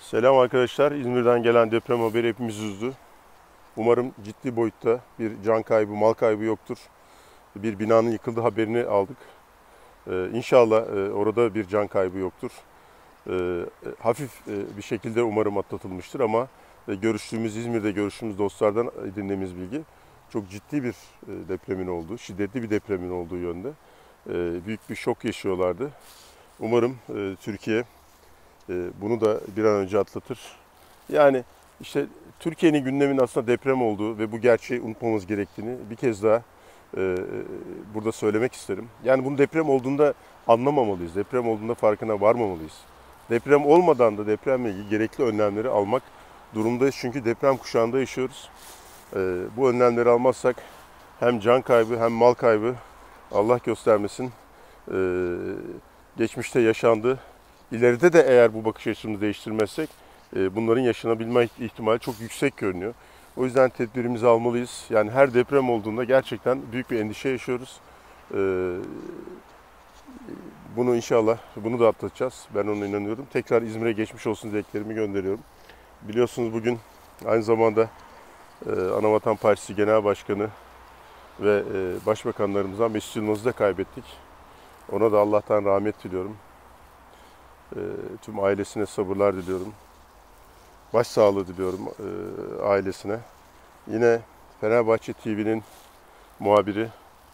Selam arkadaşlar. İzmir'den gelen deprem haberi hepimizi üzdü. Umarım ciddi boyutta bir can kaybı, mal kaybı yoktur. Bir binanın yıkıldığı haberini aldık. İnşallah orada bir can kaybı yoktur. Hafif bir şekilde umarım atlatılmıştır ama İzmir'de görüştüğümüz dostlardan edindiğimiz bilgi çok ciddi bir depremin olduğu, şiddetli bir depremin olduğu yönde. Büyük bir şok yaşıyorlardı. Umarım Türkiye bunu da bir an önce atlatır. Yani işte Türkiye'nin gündeminin aslında deprem olduğu ve bu gerçeği unutmamamız gerektiğini bir kez daha e, burada söylemek isterim. Yani bunun deprem olduğunda anlamamalıyız. Deprem olduğunda farkına varmamalıyız. Deprem olmadan da depremle ilgili gerekli önlemleri almak durumdayız. Çünkü deprem kuşağında yaşıyoruz. Bu önlemleri almazsak hem can kaybı hem mal kaybı Allah göstermesin geçmişte yaşandı. İleride de eğer bu bakış açımızı değiştirmezsek bunların yaşanabilme ihtimali çok yüksek görünüyor. O yüzden tedbirimizi almalıyız. Yani her deprem olduğunda gerçekten büyük bir endişe yaşıyoruz. E, Bunu inşallah bunu da atlatacağız. Ben ona inanıyorum. Tekrar İzmir'e geçmiş olsun dileklerimi gönderiyorum. Biliyorsunuz bugün aynı zamanda Anavatan Partisi Genel Başkanı ve Başbakanlarımızdan Mesut Yılmaz'ı da kaybettik. Ona da Allah'tan rahmet diliyorum. Tüm ailesine sabırlar diliyorum. Başsağlığı diliyorum ailesine. Yine Fenerbahçe TV'nin muhabiri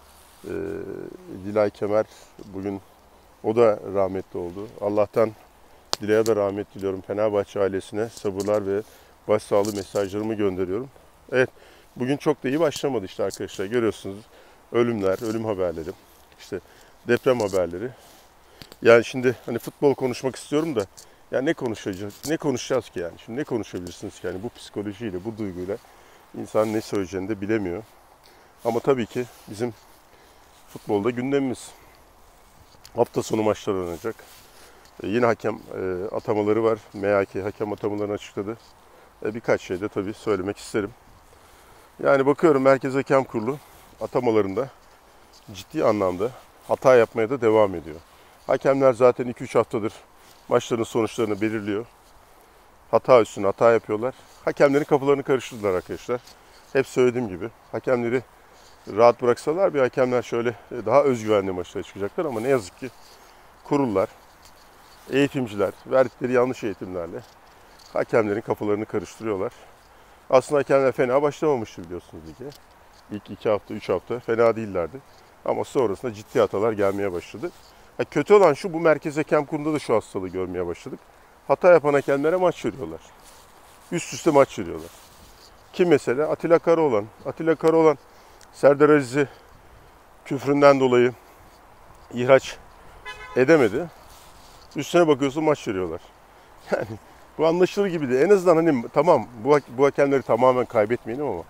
Dilay Kemer bugün o da rahmetli oldu. Allah'tan Dilay'a da rahmet diliyorum. Fenerbahçe ailesine sabırlar ve başsağlığı mesajlarımı gönderiyorum. Evet, bugün çok da iyi başlamadı işte arkadaşlar. Görüyorsunuz ölümler, ölüm haberleri, işte deprem haberleri. Yani şimdi hani futbol konuşmak istiyorum da ya ne konuşacağız ki yani? Şimdi ne konuşabilirsiniz ki yani bu psikolojiyle, bu duyguyla insan ne söyleyeceğini de bilemiyor. Ama tabii ki bizim futbolda gündemimiz. Hafta sonu maçlar oynanacak. Yine hakem atamaları var. MHK hakem atamalarını açıkladı. Birkaç şey de tabii söylemek isterim. Yani bakıyorum Merkez Hakem Kurulu atamalarında ciddi anlamda hata yapmaya da devam ediyor. Hakemler zaten 2-3 haftadır maçların sonuçlarını belirliyor. Hata üstüne hata yapıyorlar. Hakemlerin kafalarını karıştırdılar arkadaşlar. Hep söylediğim gibi hakemleri rahat bıraksalar bir hakemler şöyle daha özgüvenli maçlara çıkacaklar ama ne yazık ki kurullar, eğitimciler verdikleri yanlış eğitimlerle hakemlerin kafalarını karıştırıyorlar. Aslında hakemler fena başlamamıştı biliyorsunuz lige. İlk 2 hafta, 3 hafta fena değillerdi. Ama sonrasında ciddi hatalar gelmeye başladı. Kötü olan şu, bu Merkez Hakem Kurulu'nda da şu hastalığı görmeye başladık. Hata yapan hakemlere maç veriyorlar. Üst üste maç veriyorlar. Kim mesela? Atilla Karaoğlan. Atilla Karaoğlan Serdar Aziz'i küfründen dolayı ihraç edemedi. Üstüne bakıyorsun maç veriyorlar. Yani bu anlaşılır gibi de en azından hani tamam bu hakemleri tamamen kaybetmeyelim ama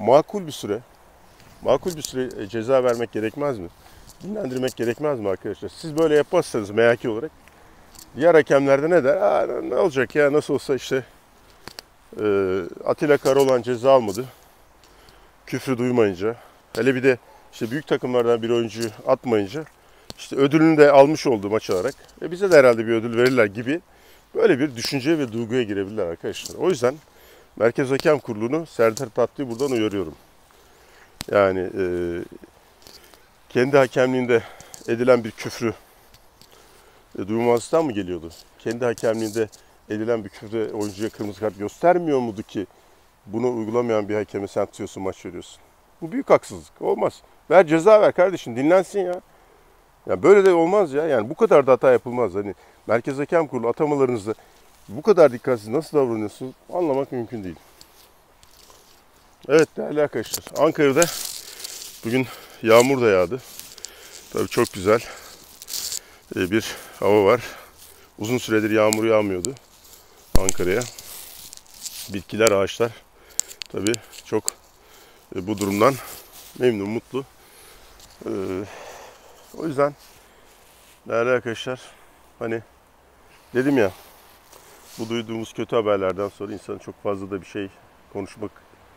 makul bir süre ceza vermek gerekmez mi? Dinlendirmek gerekmez mi arkadaşlar? Siz böyle yapmazsanız MHK olarak diğer hakemler de ne der? Ne olacak ya nasıl olsa işte Atilla Karaoğlan ceza almadı. Küfrü duymayınca. Hele bir de işte büyük takımlardan bir oyuncuyu atmayınca işte ödülünü de almış oldu maç olarak. Bize de herhalde bir ödül verirler gibi böyle bir düşünce ve duyguya girebilirler arkadaşlar. O yüzden Merkez Hakem Kurulu'nu Serdar Tatlı'yı buradan uyarıyorum. Yani kendi hakemliğinde edilen bir küfrü duymazlıktan mı geliyordu? Kendi hakemliğinde edilen bir küfrü oyuncuya kırmızı kart göstermiyor muydu ki bunu uygulamayan bir hakeme sen tutuyorsun maç veriyorsun? Bu büyük haksızlık. Olmaz. Ver ceza ver kardeşim dinlensin ya. Ya böyle de olmaz ya. Yani bu kadar da hata yapılmaz. Hani Merkez Hakem Kurulu atamalarınızda bu kadar dikkatsiz nasıl davranıyorsunuz anlamak mümkün değil. Evet değerli arkadaşlar. Ankara'da bugün yağmur da yağdı. Tabii çok güzel bir hava var. Uzun süredir yağmur yağmıyordu Ankara'ya. Bitkiler, ağaçlar tabii çok bu durumdan memnun, mutlu. O yüzden değerli arkadaşlar hani dedim ya bu duyduğumuz kötü haberlerden sonra insan çok fazla da bir şey konuşmak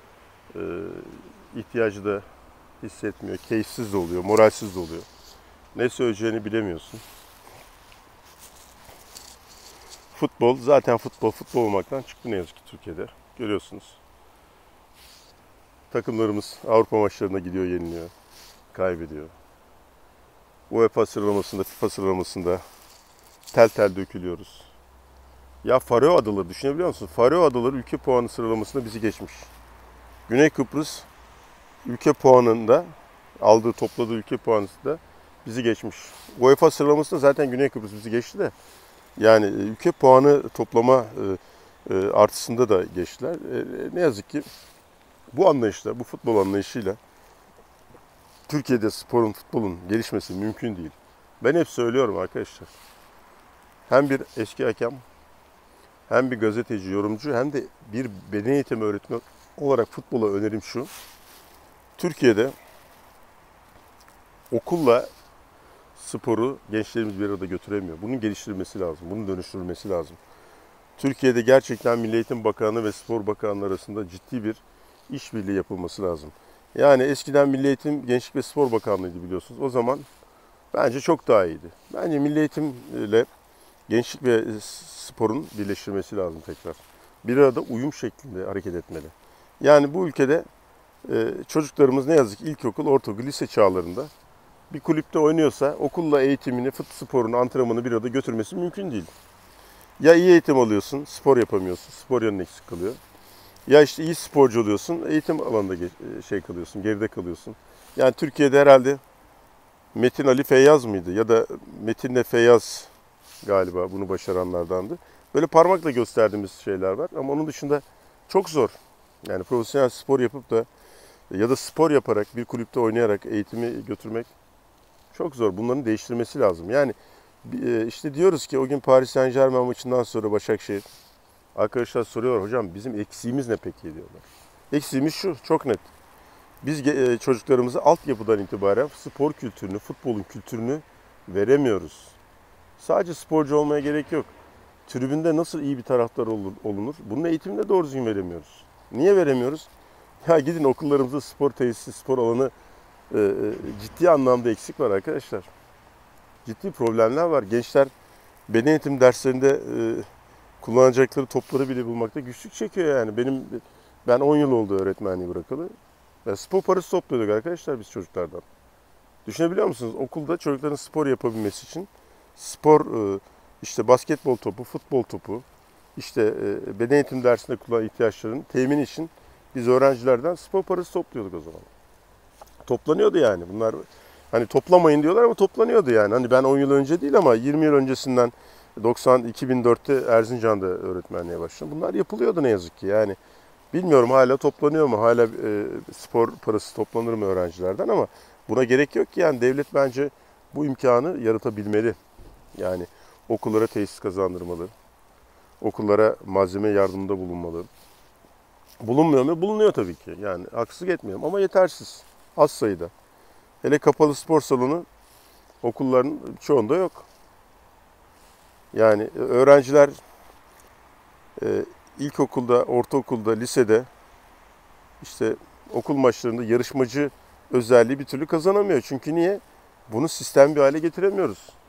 ihtiyacı da hissetmiyor. Keyifsiz de oluyor, moralsiz de oluyor. Ne söyleyeceğini bilemiyorsun. Futbol zaten futbol olmaktan çıktı ne yazık ki Türkiye'de. Görüyorsunuz. Takımlarımız Avrupa maçlarına gidiyor, yeniliyor, kaybediyor. UEFA sıralamasında, FIFA sıralamasında tel tel dökülüyoruz. Ya Faroe Adaları düşünebiliyor musun? Faroe Adaları ülke puanı sıralamasında bizi geçmiş. Güney Kıbrıs ülke puanında topladığı ülke puanında bizi geçmiş. UEFA sıralamasında zaten Güney Kıbrıs bizi geçti de. Yani ülke puanı toplama artısında da geçtiler. Ne yazık ki bu anlayışla, bu futbol anlayışıyla Türkiye'de futbolun gelişmesi mümkün değil. Ben hep söylüyorum arkadaşlar. Hem bir eski hakem, hem bir gazeteci, yorumcu, hem de bir beden eğitimi öğretmeni olarak futbola önerim şu. Türkiye'de okulla sporu gençlerimiz bir arada götüremiyor. Bunun geliştirilmesi lazım, bunun dönüştürülmesi lazım. Türkiye'de gerçekten Milli Eğitim Bakanlığı ve Spor Bakanlığı arasında ciddi bir işbirliği yapılması lazım. Yani eskiden Milli Eğitim, Gençlik ve Spor Bakanlığı'ydı biliyorsunuz. O zaman bence çok daha iyiydi. Bence Milli Eğitim ile gençlik ve sporun birleştirilmesi lazım tekrar. Bir arada uyum şeklinde hareket etmeli. Yani bu ülkede çocuklarımız ne yazık ki ilkokul, ortaokul, lise çağlarında bir kulüpte oynuyorsa okulla eğitimini, sporunu, antrenmanı bir arada götürmesi mümkün değil. Ya iyi eğitim alıyorsun, spor yapamıyorsun, spor yönün eksik kalıyor. Ya işte iyi sporcu oluyorsun, eğitim alanında kalıyorsun, geride kalıyorsun. Yani Türkiye'de herhalde Metin Ali Feyyaz mıydı? Ya da Metin'le Feyyaz galiba bunu başaranlardandı. Böyle parmakla gösterdiğimiz şeyler var ama onun dışında çok zor. Yani profesyonel spor yapıp da ya da spor yaparak bir kulüpte oynayarak eğitimi götürmek çok zor. Bunların değiştirmesi lazım. Yani işte diyoruz ki o gün Paris Saint-Germain maçından sonra Başakşehir arkadaşlar soruyorlar, hocam bizim eksiğimiz ne peki diyorlar. Eksiğimiz şu, çok net. Biz çocuklarımıza altyapıdan itibaren spor kültürünü, futbolun kültürünü veremiyoruz. Sadece sporcu olmaya gerek yok. Tribünde nasıl iyi bir taraftar olunur? Bunun eğitimini de doğru düzgün veremiyoruz. Niye veremiyoruz? Ya gidin okullarımızda spor tesisi, spor alanı ciddi anlamda eksik var arkadaşlar. Ciddi problemler var. Gençler beden eğitim derslerinde kullanacakları topları bile bulmakta güçlük çekiyor yani. Ben 10 yıl oldu öğretmenliği bırakalı. Ya spor parası topluyorduk arkadaşlar biz çocuklardan. Düşünebiliyor musunuz? Okulda çocukların spor yapabilmesi için işte basketbol topu, futbol topu, işte beden eğitim dersinde kullanılan ihtiyaçların temini için biz öğrencilerden spor parası topluyorduk o zaman. Toplanıyordu yani. Bunlar hani toplamayın diyorlar ama toplanıyordu yani. Hani ben 10 yıl önce değil ama 20 yıl öncesinden 2004'te Erzincan'da öğretmenliğe başladım. Bunlar yapılıyordu ne yazık ki. Yani bilmiyorum hala toplanıyor mu? Hala spor parası toplanır mı öğrencilerden ama buna gerek yok ki. Yani devlet bence bu imkanı yaratabilmeli. Yani okullara tesis kazandırmalı. Okullara malzeme yardımında bulunmalı. Bulunmuyor mu? Bulunuyor tabii ki. Yani haksızlık etmiyorum ama yetersiz. Az sayıda. Hele kapalı spor salonu okulların çoğunda yok. Yani öğrenciler ilkokulda, ortaokulda, lisede işte okul maçlarında yarışmacı özelliği bir türlü kazanamıyor. Çünkü niye? Bunu sistem bir hale getiremiyoruz.